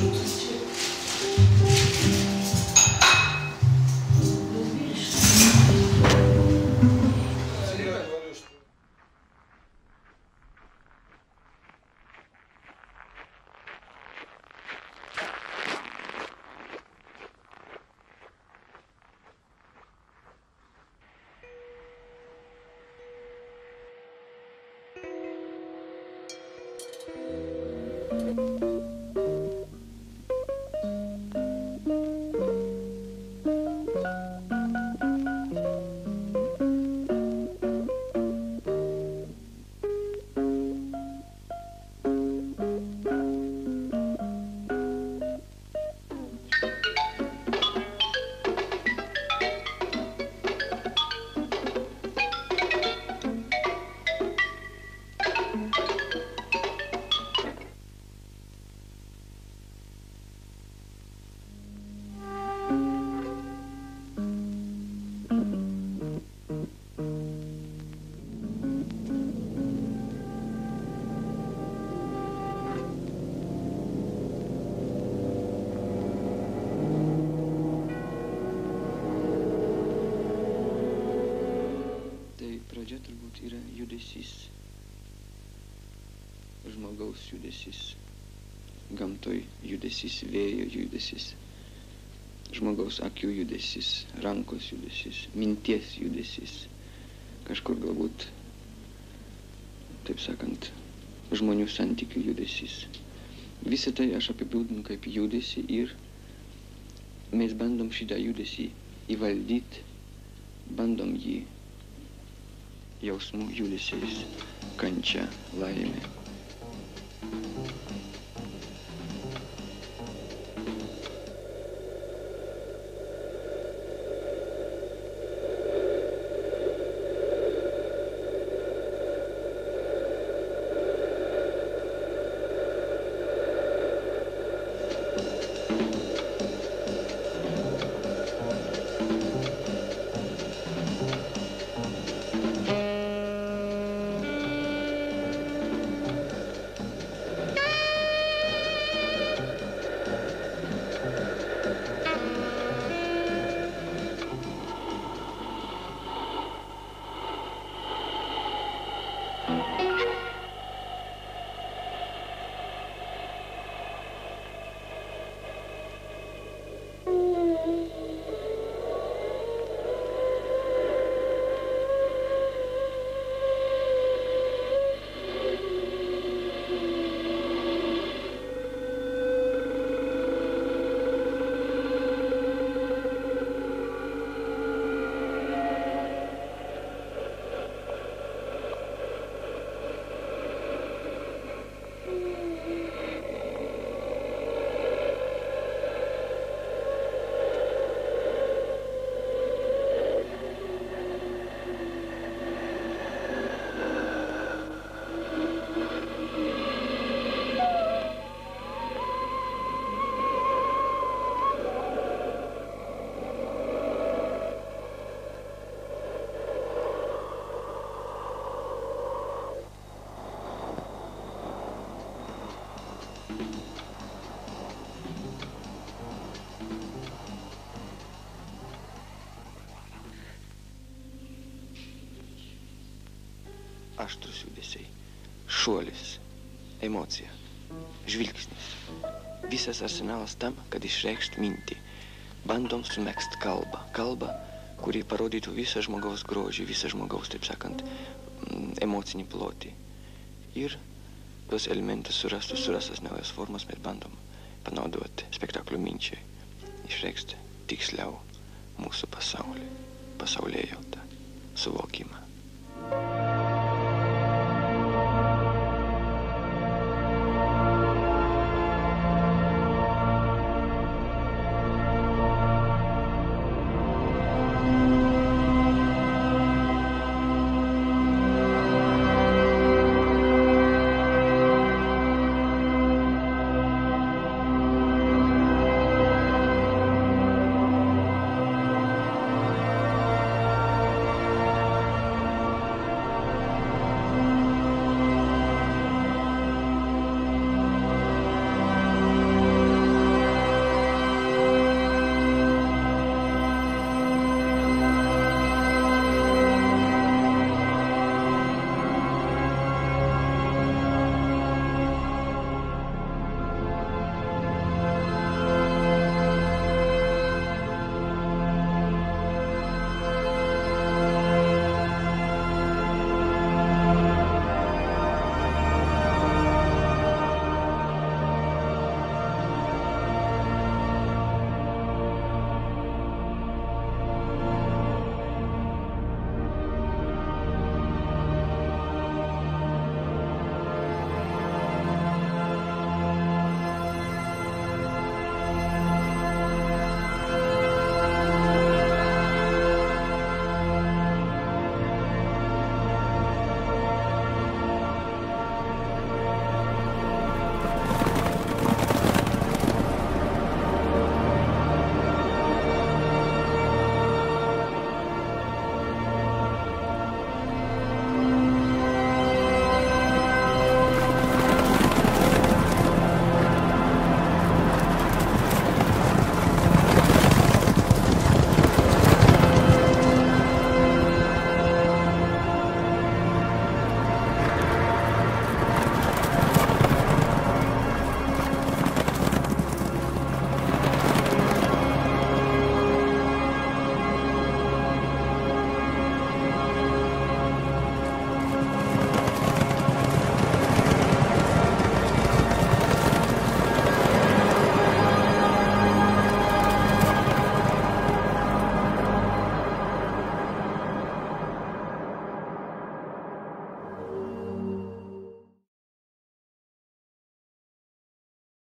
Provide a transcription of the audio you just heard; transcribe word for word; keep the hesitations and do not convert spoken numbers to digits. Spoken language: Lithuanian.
Pradžia turbūt yra judesys, žmogaus judesys, gamtoj judesys, vėjo judesys, žmogaus akių judesys, rankos judesys, minties judesys, kažkur galbūt, taip sakant, žmonių santykių judesys. Visą tai aš apibūdinu kaip judesį ir mes bandom šitą judesį įvaldyti, bandom jį jausmų judesiais, kančia, laimė. Aštrus judesiai, šuolis, emocija, žvilgsnis. Visas arsenalas tam, kad išreikšt mintį. Bandom sumegzt kalbą. Kalbą, kuri parodytų visą žmogaus grožį, visą žmogaus, taip sakant, emocinį plotį. Ir tuos elementus surastus, surastas naujas formas mes bandom panaudoti spektaklio minčiai. Išreikšti tiksliau mūsų pasaulį, pasaulėjautą, suvokimą.